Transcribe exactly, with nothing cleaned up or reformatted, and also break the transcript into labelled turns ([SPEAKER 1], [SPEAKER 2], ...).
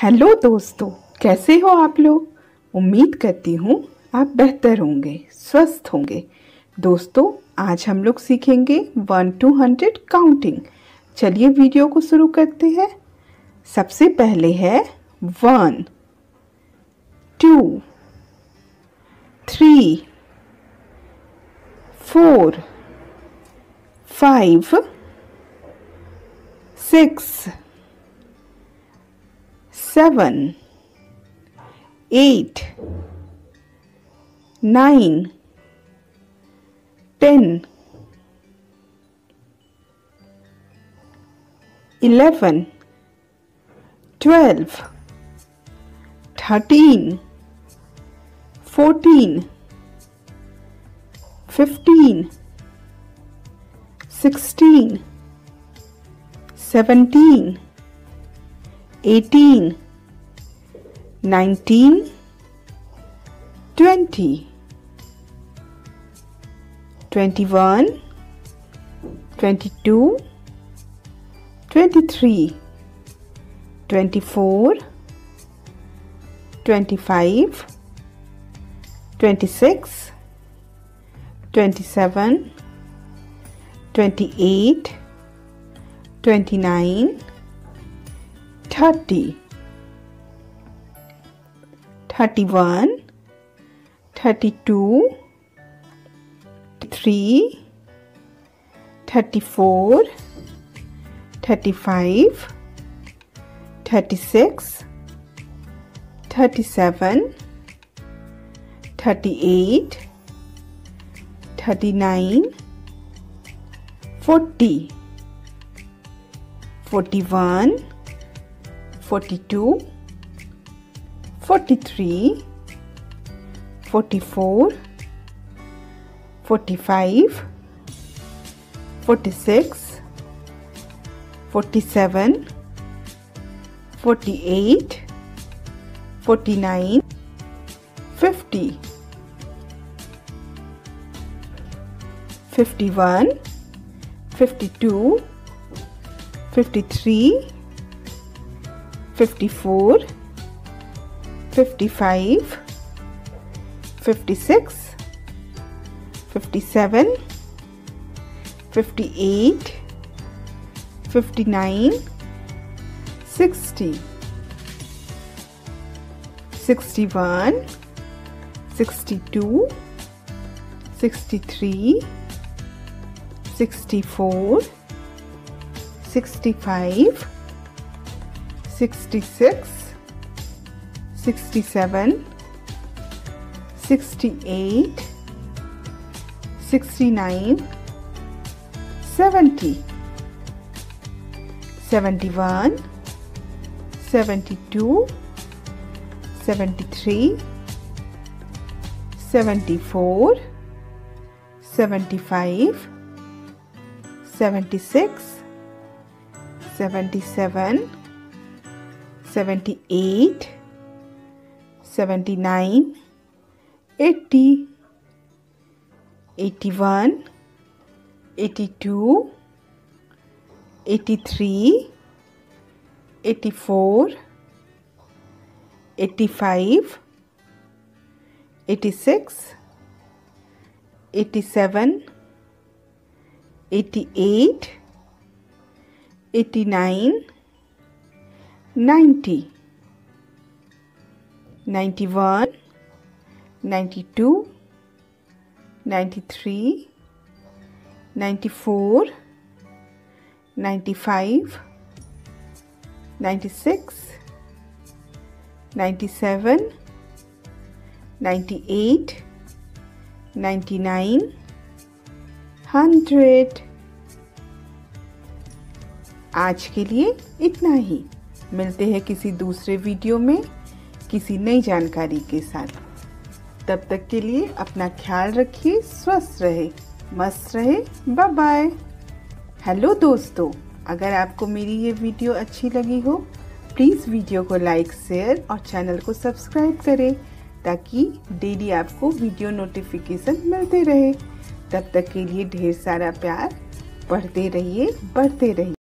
[SPEAKER 1] Hello दोस्तों, कैसे हो आप लोग। उम्मीद करती हूँ आप बेहतर होंगे, स्वस्थ होंगे। दोस्तों, आज हम लोग सीखेंगे वन टू हंड्रेड काउंटिंग। चलिए वीडियो को शुरू करते हैं। सबसे पहले है one, two, three, four, five, six, seven, eight, nine, ten, eleven, twelve, thirteen, fourteen, fifteen, sixteen, seventeen, eighteen, nineteen, twenty, twenty-one, twenty-two, twenty-three, twenty-four, twenty-five, twenty-six, twenty-seven, twenty-eight, twenty-nine, thirty, thirty-one, thirty-two, thirty-three, thirty-four, thirty-five, thirty-six, thirty-seven, thirty-eight, thirty-nine, forty, forty-one, forty-two, forty-three, forty-four, forty-five, forty-six, forty-seven, forty-eight, forty-nine, fifty, fifty-one, fifty-two, fifty-three, fifty-four, fifty-five, fifty-six, fifty-seven, fifty-eight, fifty-nine, sixty, sixty-one, sixty-two, sixty-three, sixty-four, sixty-five, sixty-six, sixty-seven, sixty-eight, sixty-nine, seventy, seventy-one, seventy-two, seventy-three, seventy-four, seventy-five, seventy-six, seventy-seven, seventy-eight, seventy-nine, eighty, eighty-one, eighty-two, eighty-three, eighty-four, eighty-five, eighty-six, eighty-seven, eighty-eight, eighty-nine, ninety, ninety-one, ninety-two, ninety-three, ninety-four, ninety-five, ninety-six, ninety-seven, ninety-eight, ninety-nine, hundred। आज के लिए इतना ही। मिलते हैं किसी दूसरे video में किसी नई जानकारी के साथ। तब तक के लिए अपना ख्याल रखिए, स्वस्थ रहे, मस्त रहे। Bye bye. हेलो दोस्तों, अगर आपको मेरी ये वीडियो अच्छी लगी हो प्लीज़ वीडियो को लाइक, शेयर और चैनल को सब्सक्राइब करें ताकि डेली आपको वीडियो नोटिफिकेशन मिलते रहे। तब तक के लिए ढेर सारा प्यार। पढ़ते रहिए, बढ़ते रहिए।